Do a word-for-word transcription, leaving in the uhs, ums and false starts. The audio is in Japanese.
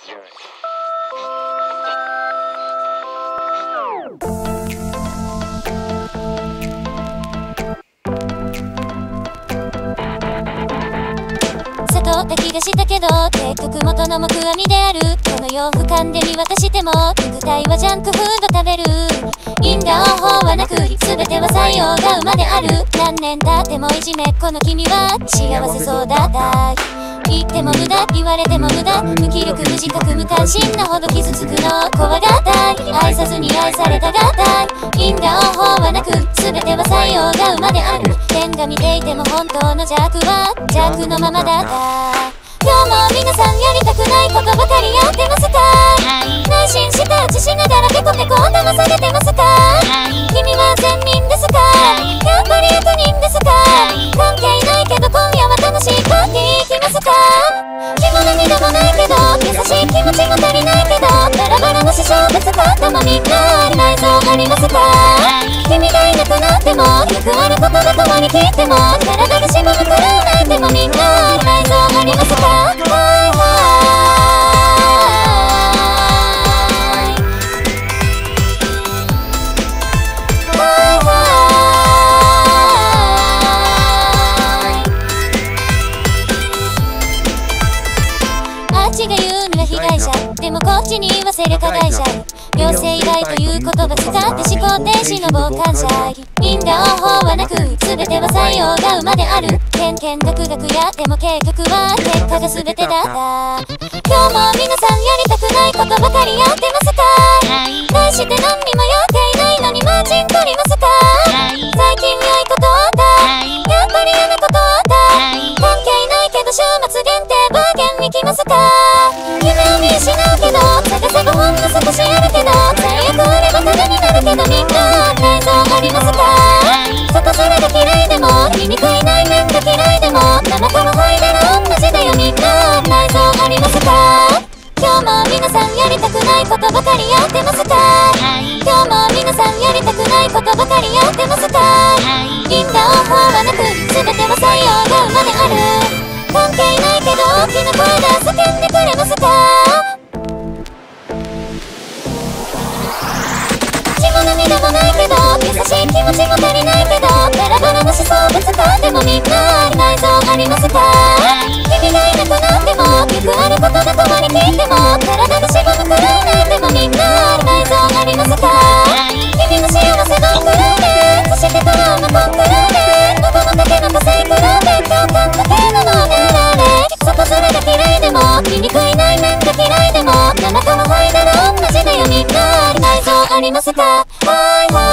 悟った気がしたけど結局元の木阿弥である。この洋服勘で見渡しても肉体はジャンクフード食べる。因果応報はなく全ては採用が馬である。何年経ってもいじめっ子の君は幸せそうだった。言っても無駄言われても無駄。無気力無自覚無関心なほど傷つくの怖がったい。愛さずに愛されたがったい。因果応報はなく全ては採用が馬である。天が見ていても本当の邪悪は邪悪のままだった。今日も皆さんやりたくないことばかりやってますか？内心舌打ちしながらペコペコ騙されてますか？君は善人ですか？やっぱり悪人ですか？関係ないけど今夜は楽しいパーティー行きますか？着物にでもないけど優しい気持ちも足りないけどバラバラの師匠別かでもみんな内臓ありますか？君がいなくなってもよくあることだと割り切っても体がしぼむから泣いてもみんな内臓ありますか？あっちが言うのは被害者でもこっちに言わせる加害者。両性以外という言葉使って思考停止の傍観者。因果応報はなく全ては採用が馬である。けんけんがくがくやっても結局は結果が全てだった。今日も皆さんやりたくないことばかりやってますか？題して何にもやっていないのにマーチン取りますか？最近良いことあった？やっぱり嫌なことあった？関係ないけど週末限定バーゲン行きますか？夢を見失うけど探せばほんの少しあるけど最悪あれば種になるけどみんな内臓ありますか？外空が嫌いでも醜い内面が嫌いでも生から入れる同じだよみんな内臓ありますか？今日も皆さんやりたくないことばかりやってますか？今日も皆さんやりたくないことばかりやってますか？因果応報はなく全ては採用が馬である。関係ないけど大きな声で叫んでくれますか？着物にでもないけど優しい気持ちも足りないけどバラバラの思想別かでもみんな内臓ありますか？君がいなくなってもよくあることだと割り切っても体がしぼむくらい泣いてもみんな内臓ありますか？君の幸せどんくらいでそしてトラウマこんくらいで喉の竹の火星くらいで共感だけなのねられ外空が嫌いでも醜い内面が嫌いでも生から入れる同じだよみんな内臓ありますか？はいはい